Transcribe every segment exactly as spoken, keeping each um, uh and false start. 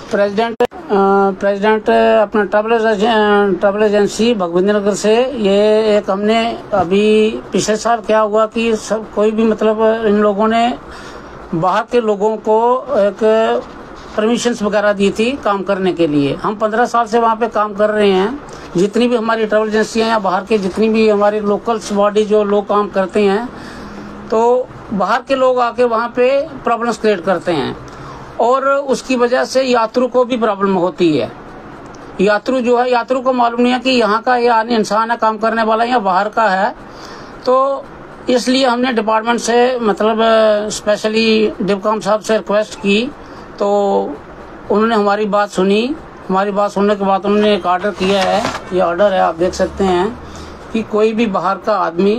President president अपना travel travel agency Bhagwati Nagar से ये एक हमने अभी पिछले साल क्या हुआ कि सब कोई भी मतलब इन लोगों ने बाहर के लोगों को एक परमिशंस वगैरह दी थी काम करने के लिए। हम पंद्रह साल से वहाँ पे काम कर रहे हैं। जितनी भी हमारी ट्रैवल एजेंसियाँ या बाहर के जितनी भी हमारी लोकल्स बॉडी जो लोग काम करते हैं, तो बाहर के लोग आके वहाँ पे प्रॉब्लम्स क्रिएट करते हैं और उसकी वजह से यात्रु को भी प्रॉब्लम होती है। यात्रु जो है, यात्रु को मालूम नहीं है कि यहाँ का ये इंसान है काम करने वाला या बाहर का है। तो इसलिए हमने डिपार्टमेंट से मतलब स्पेशली डिपकॉम साहब से रिक्वेस्ट की, तो उन्होंने हमारी बात सुनी। हमारी बात सुनने के बाद उन्होंने एक ऑर्डर किया है। ये ऑर्डर है, आप देख सकते हैं कि कोई भी बाहर का आदमी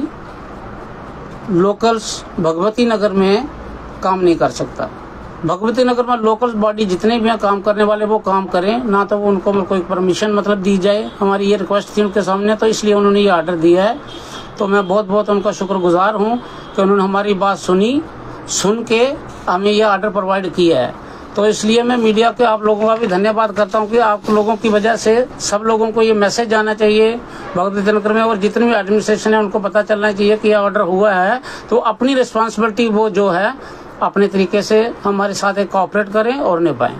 लोकल्स भगवती नगर में काम नहीं कर सकता। भगवती नगर में लोकल बॉडी जितने भी हैं काम करने वाले वो काम करें, ना तो वो उनको कोई परमिशन मतलब दी जाए। हमारी ये रिक्वेस्ट थी उनके सामने, तो इसलिए उन्होंने ये ऑर्डर दिया है। तो मैं बहुत बहुत उनका शुक्रगुजार हूँ कि उन्होंने हमारी बात सुनी, सुन के हमें ये ऑर्डर प्रोवाइड किया है। तो इसलिए मैं मीडिया के आप लोगों का भी धन्यवाद करता हूँ कि आप लोगों की वजह से सब लोगों को ये मैसेज जाना चाहिए भगवती नगर में, और जितने भी एडमिनिस्ट्रेशन है उनको पता चलना चाहिए कि यह ऑर्डर हुआ है। तो अपनी रिस्पॉन्सिबिलिटी वो जो है अपने तरीके से हमारे साथ एक कोऑपरेट करें और निभाएं।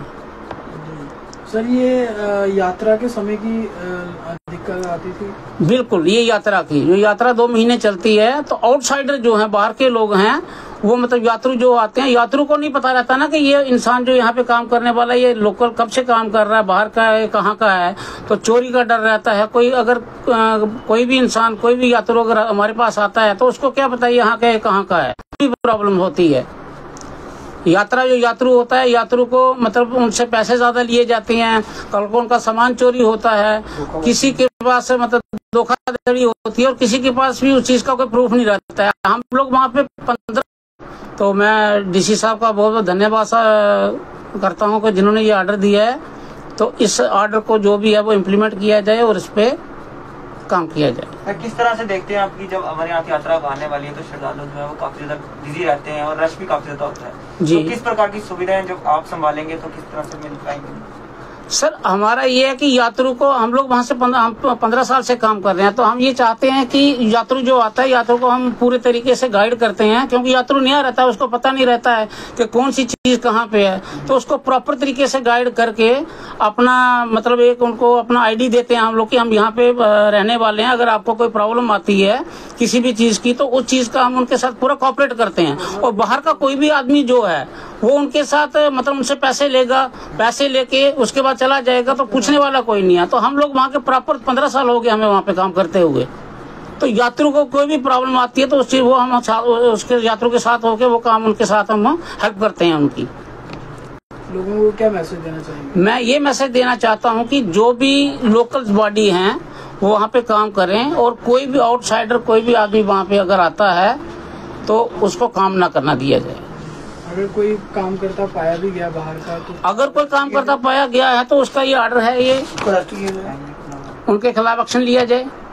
सर, ये यात्रा के समय की दिक्कत आती थी? बिल्कुल, ये यात्रा की जो यात्रा दो महीने चलती है, तो आउटसाइडर जो है बाहर के लोग हैं वो मतलब यात्रु जो आते हैं, यात्रु को नहीं पता रहता ना कि ये इंसान जो यहाँ पे काम करने वाला है ये लोकल कब से काम कर रहा है, बाहर का है, कहाँ का है। तो चोरी का डर रहता है। कोई अगर आ, कोई भी इंसान कोई भी यात्रु अगर हमारे पास आता है तो उसको क्या पता यहाँ का है कहाँ का है, प्रॉब्लम होती है। यात्रा जो यात्रु होता है, यात्रु को मतलब उनसे पैसे ज्यादा लिए जाते हैं, कल को उनका सामान चोरी होता है, किसी के पास मतलब धोखाधड़ी होती है और किसी के पास भी उस चीज का कोई प्रूफ नहीं रहता है। हम लोग वहाँ पे पंद्रह तो मैं डीसी साहब का बहुत बहुत धन्यवाद करता हूँ कि जिन्होंने ये ऑर्डर दिया है। तो इस ऑर्डर को जो भी है वो इम्प्लीमेंट किया जाए और इस पे काम किया जाए। किस तरह से देखते हैं आपकी जब हमारे यहाँ की यात्रा आने वाली है तो श्रद्धालु जो है वो काफी ज्यादा बिजी रहते हैं और रश भी काफी ज्यादा होता है जी। तो किस प्रकार की सुविधाएं जो आप संभालेंगे तो किस तरह से मिल पाएंगे? सर, हमारा ये है कि यात्रु को हम लोग वहाँ से पंद्रह साल से काम कर रहे हैं, तो हम ये चाहते हैं कि यात्रु जो आता है यात्रु को हम पूरे तरीके से गाइड करते हैं, क्योंकि यात्रु नया रहता है, उसको पता नहीं रहता है कि कौन सी चीज कहाँ पे है। तो उसको प्रॉपर तरीके से गाइड करके अपना मतलब एक उनको अपना आईडी देते हैं हम लोग कि हम यहाँ पे रहने वाले हैं, अगर आपको कोई प्रॉब्लम आती है किसी भी चीज की तो उस चीज का हम उनके साथ पूरा कोऑपरेट करते हैं। और बाहर का कोई भी आदमी जो है वो उनके साथ मतलब उनसे पैसे लेगा, पैसे लेके उसके बाद चला जाएगा, तो पूछने वाला कोई नहीं है। तो हम लोग वहाँ के प्रॉपर पंद्रह साल हो गए हमें वहाँ पे काम करते हुए। तो यात्रु को कोई भी प्रॉब्लम आती है तो उस चीज वो हम उसके यात्रु के साथ होके वो काम उनके साथ हम हेल्प करते हैं उनकी। लोगों को क्या मैसेज देना चाहिए? मैं ये मैसेज देना चाहता हूँ कि जो भी लोकल बॉडी हैं वो वहाँ पे काम करें, और कोई भी आउटसाइडर कोई भी आदमी वहाँ पे अगर आता है तो उसको काम ना करना दिया जाए। अगर कोई काम करता पाया भी गया बाहर का, तो अगर कोई काम करता पाया गया है तो उसका ये ऑर्डर है, ये उनके खिलाफ एक्शन लिया जाए।